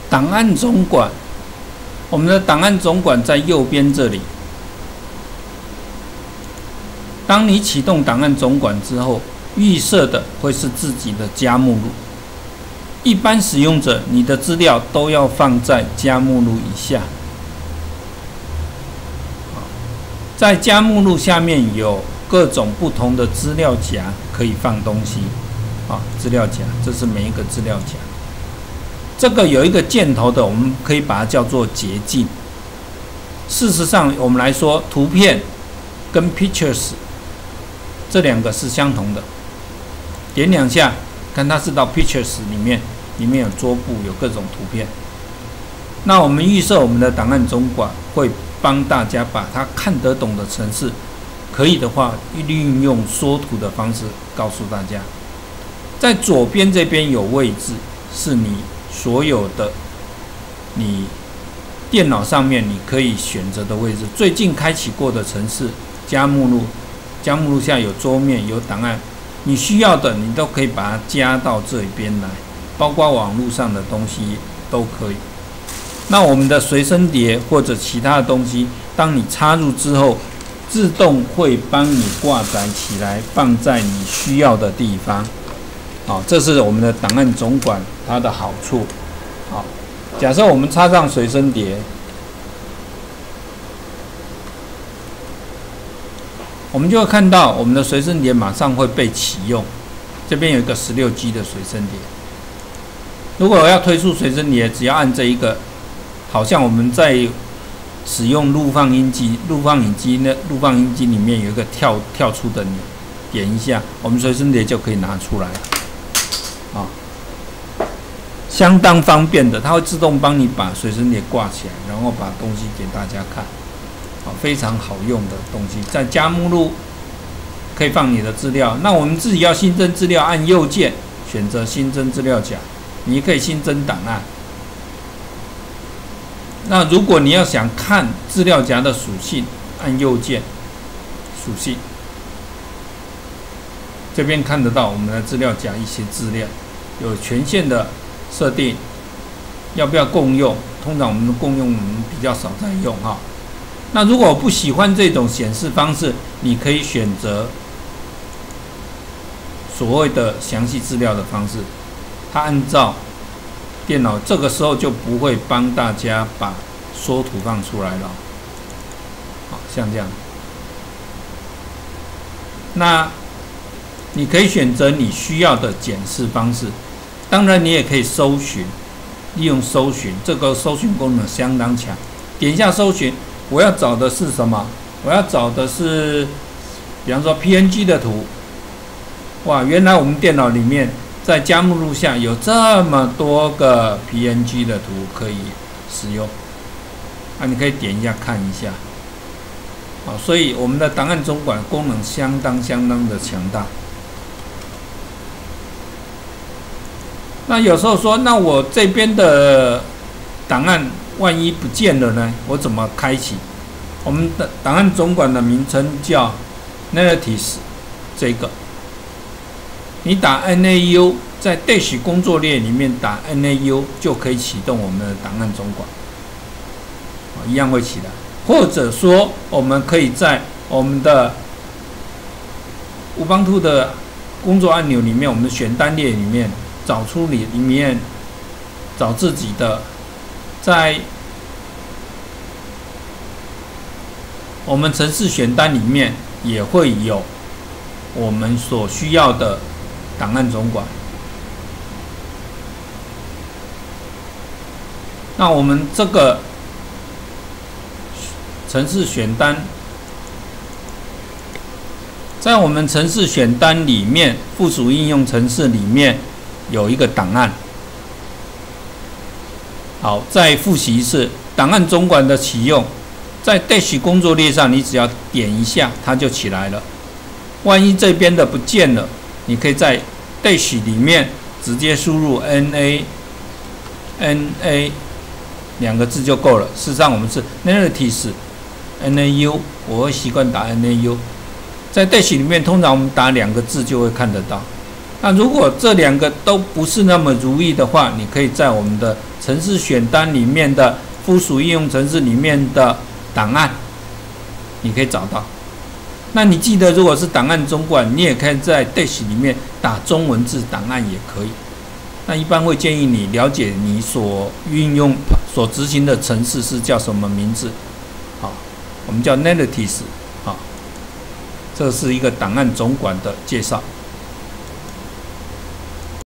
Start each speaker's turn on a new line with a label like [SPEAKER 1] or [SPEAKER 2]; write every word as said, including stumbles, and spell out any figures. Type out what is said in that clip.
[SPEAKER 1] 档案总管，我们的档案总管在右边这里。当你启动档案总管之后，预设的会是自己的家目录。一般使用者，你的资料都要放在家目录以下。在家目录下面有各种不同的资料夹可以放东西。啊，资料夹，这是每一个资料夹。这个有一个箭头的，我们可以把它叫做捷径。事实上，我们来说，图片跟 pictures 这两个是相同的。点两下，看它是到 pictures 里面，里面有桌布，有各种图片。那我们预设我们的档案总管会帮大家把它看得懂的程式，可以的话，运用缩图的方式告诉大家。在左边这边有位置，是你所有的你电脑上面你可以选择的位置。最近开启过的程式加目录，加目录下有桌面有档案，你需要的你都可以把它加到这边来，包括网络上的东西都可以。那我们的随身碟或者其他的东西，当你插入之后，自动会帮你挂载起来，放在你需要的地方。好，这是我们的档案总管它的好处。好，假设我们插上随身碟，我们就会看到我们的随身碟马上会被启用。这边有一个 十六 G 的随身碟。如果我要退出随身碟，只要按这一个，好像我们在使用录放音机、录放影机那录放音机里面有一个跳跳出的钮，点一下，我们随身碟就可以拿出来了。啊，相当方便的，它会自动帮你把随身碟挂起来，然后把东西给大家看，啊，非常好用的东西。在加目录可以放你的资料，那我们自己要新增资料，按右键选择新增资料夹，你可以新增档案。那如果你要想看资料夹的属性，按右键属性，这边看得到我们的资料夹一些资料。有权限的设定，要不要共用？通常我们的共用我们比较少在用哈。那如果我不喜欢这种显示方式，你可以选择所谓的详细资料的方式，它按照电脑这个时候就不会帮大家把缩图放出来了。好，像这样。那你可以选择你需要的检视方式，当然你也可以搜寻，利用搜寻，这个搜寻功能相当强。点一下搜寻，我要找的是什么？我要找的是，比方说 P N G 的图。哇，原来我们电脑里面在加目录下有这么多个 P N G 的图可以使用，啊，你可以点一下看一下。好，所以我们的档案总管功能相当相当的强大。那有时候说，那我这边的档案万一不见了呢？我怎么开启？我们的档案总管的名称叫 Narratives， 这个，你打 N A U， 在 Dash 工作列里面打 N A U 就可以启动我们的档案总管，一样会起来。或者说，我们可以在我们的 Ubuntu 的工作按钮里面，我们的选单列里面。找出里里面找自己的，在我们程式选单里面也会有我们所需要的档案总管。那我们这个程式选单，在我们程式选单里面，附属应用程式里面。有一个档案，好，再复习一次档案总管的启用，在 Dash 工作列上，你只要点一下，它就起来了。万一这边的不见了，你可以在 Dash 里面直接输入 N A N A 两个字就够了。事实上，我们是 Narratives N A U， 我会习惯打 N A U。在 Dash 里面，通常我们打两个字就会看得到。 那如果这两个都不是那么如意的话，你可以在我们的程式选单里面的附属应用程式里面的档案，你可以找到。那你记得，如果是档案总管，你也可以在 Dash 里面打中文字档案也可以。那一般会建议你了解你所运用、所执行的程式是叫什么名字。好，我们叫 Netics。好，这是一个档案总管的介绍。